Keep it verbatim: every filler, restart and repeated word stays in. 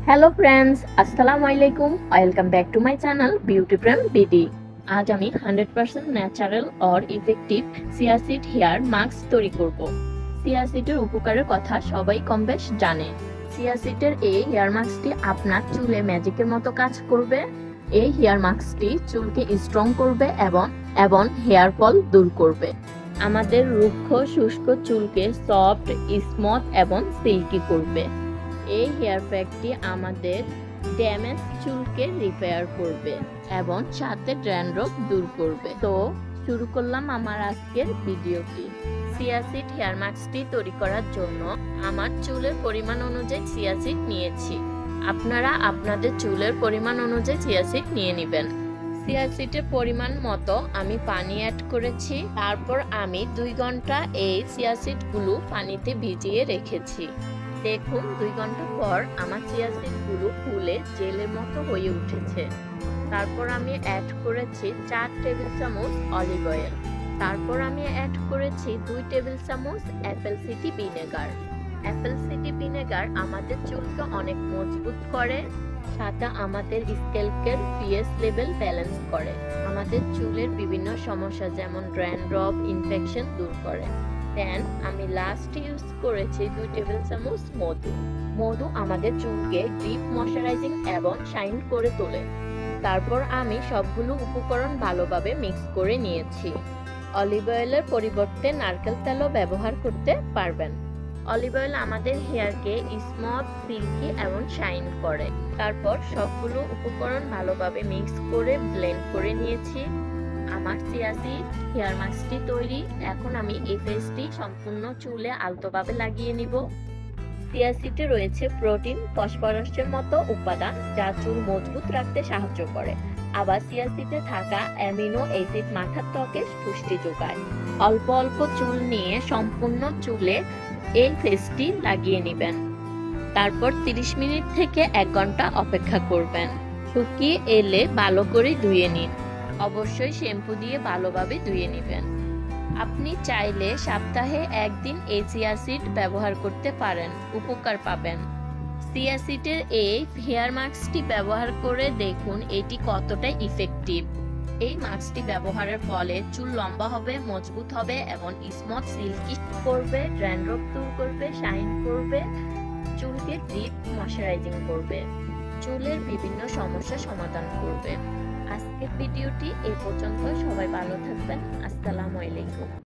Hello friends, আসসালামু আলাইকুম। Welcome back to my channel beauty Prem BD. আজ আমি hundred percent natural or effective chia seed hair mask তৈরি করব। সিয়াসিডের উপকারের কথা সবাই কম বেশ জানে। সিয়াসিডের এই হেয়ার মাস্কটি আপনার চুলে ম্যাজিকের মতো কাজ করবে। এই হেয়ার মাস্কটি চুলকে স্ট্রং করবে এবং এবং হেয়ার ফল দূর করবে। আমাদের রুক্ষ শুষ্ক চুলকে সফট, স্মুথ এবং সিল্কি করবে। এই হেয়ার প্যাকটি আমাদের ড্যামেজ চুলকে রিপেয়ার করবে এবং সাথে ড্যান্ড্রফ দূর করবে। তো শুরু করলাম আমার আজকের ভিডিওটি। সিয়াসিড হেয়ার মাস্কটি তৈরি করার জন্য আমার চুলের পরিমাণ অনুযায়ী সিয়াসিড নিয়েছি। আপনারা আপনাদের চুলের পরিমাণ অনুযায়ী সিয়াসিড নিয়ে নেবেন। সিয়াসিডের পরিমাণ মতো আমি পানি অ্যাড করেছি। তারপর আমি দুই ঘন্টা এই সিয়াসিডগুলো পানিতে ভিজিয়ে রেখেছি। দেখুন, দুই ঘন্টা পর আমার চিয়া সিডগুলো ফুলে জেলের মতো হয়ে উঠেছে। তারপর আমি অ্যাড করেছি চার টেবিল চামচ অলিভ অয়েল। তারপর আমি অ্যাড করেছি দুই টেবিল চামচ apple cider vinegar. Apple cider vinegar আমাদের চুলকে অনেক মজবুত করে, সাথে আমাদের স্ক্যাল্পের পিএইচ লেভেল ব্যালেন্স করে, আমাদের চুলের বিভিন্ন সমস্যা যেমন ড্যান্ড্রফ, ইনফেকশন দূর করে। দেন আমি লাস্ট ইউজ করেছি দুই টেবিল চামচ মধু। মধু আমাদের চুলকে ডিপ ময়শ্চারাইজিং এবং শাইন করে তোলে। তারপর আমি সবগুলো উপকরণ ভালোভাবে মিক্স করে নিয়েছি। অলিভ অয়েলের পরিবর্তে নারকেল তেলও ব্যবহার করতে পারবেন। অলিভ অয়েল আমাদের হেয়ারকে স্মুথ, সিল্কি এবং শাইন করে। তারপর সবগুলো উপকরণ ভালোভাবে মিক্স করে ব্লেন্ড করে নিয়েছি। আমার সিয়াসিড হেয়ার মাস্কটি তৈরি। এখন আমি এই পেস্টটি সম্পূর্ণ চুলে আলতোভাবে লাগিয়ে নিব। সিয়াসিডে রয়েছে প্রোটিন, ফসফরাসের মতো উপাদান যা চুল মজবুত রাখতে সাহায্য করে। আবার সিয়াসিডে থাকা অ্যামিনো অ্যাসিড মাথার ত্বকে পুষ্টি যোগায়। অল্প অল্প চুল নিয়ে সম্পূর্ণ চুলে এই পেস্টটি লাগিয়ে নেবেন। তারপর তিরিশ মিনিট থেকে এক ঘন্টা অপেক্ষা করবেন। শুকিয়ে এলে ভালো করে ধুয়ে নিন। অবশ্যই শ্যাম্পু দিয়ে ভালোভাবে ধুয়ে নেবেন। আপনি চাইলে সপ্তাহে একদিন এই সিয়াসিড ব্যবহার করতে পারেন, উপকার পাবেন। সিয়াসিডের এই হেয়ার মাস্কটি ব্যবহার করে দেখুন এটি কতটা ইফেক্টিভ। এই মাস্কটি ব্যবহারের ফলে চুল লম্বা হবে, মজবুত হবে এবং স্মুথ সিল্কি করবে, ড্যান্ড্রফ দূর করবে, শাইন করবে, চুলকে ডিপ ময়শ্চারাইজিং করবে, চুলের বিভিন্ন সমস্যা সমাধান করবে। আজকের ভিডিওটি এই পর্যন্ত। সবাই ভালো থাকবেন। আসসালামু আলাইকুম।